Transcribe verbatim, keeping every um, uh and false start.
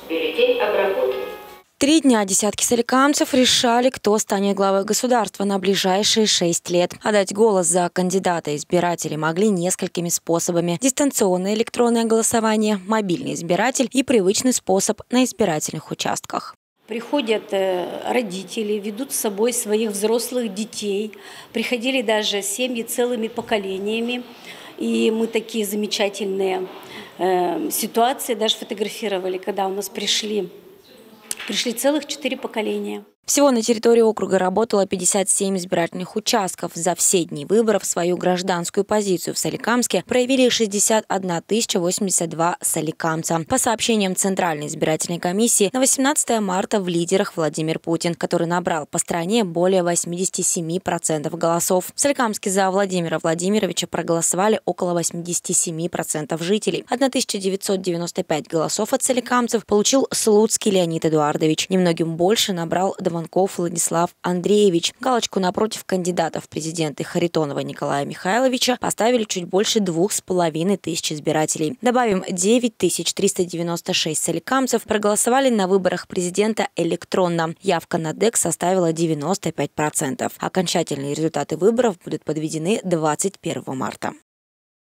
Бюллетень обработан. Три дня десятки соликамцев решали, кто станет главой государства на ближайшие шесть лет. Отдать голос за кандидата избиратели могли несколькими способами. Дистанционное электронное голосование, мобильный избиратель и привычный способ на избирательных участках. Приходят родители, ведут с собой своих взрослых детей. Приходили даже семьи целыми поколениями. И мы такие замечательные э, ситуации даже фотографировали, когда у нас пришли, пришли целых четыре поколения. Всего на территории округа работало пятьдесят семь избирательных участков. За все дни выборов свою гражданскую позицию в Соликамске проявили шестьдесят одна тысяча восемьдесят два соликамца. По сообщениям Центральной избирательной комиссии, на восемнадцатое марта в лидерах Владимир Путин, который набрал по стране более восьмидесяти семи процентов голосов. В Соликамске за Владимира Владимировича проголосовали около восьмидесяти семи процентов жителей. тысяча девятьсот девяносто пять голосов от соликамцев получил Слуцкий Леонид Эдуардович. Немногим больше набрал Дованков Владислав Андреевич. Галочку напротив кандидата в президенты Харитонова Николая Михайловича поставили чуть больше двух с половиной тысяч избирателей. Добавим, девять тысяч триста девяносто шесть соликамцев проголосовали на выборах президента электронно. Явка на ДЭК составила девяносто пять процентов. Окончательные результаты выборов будут подведены двадцать первого марта.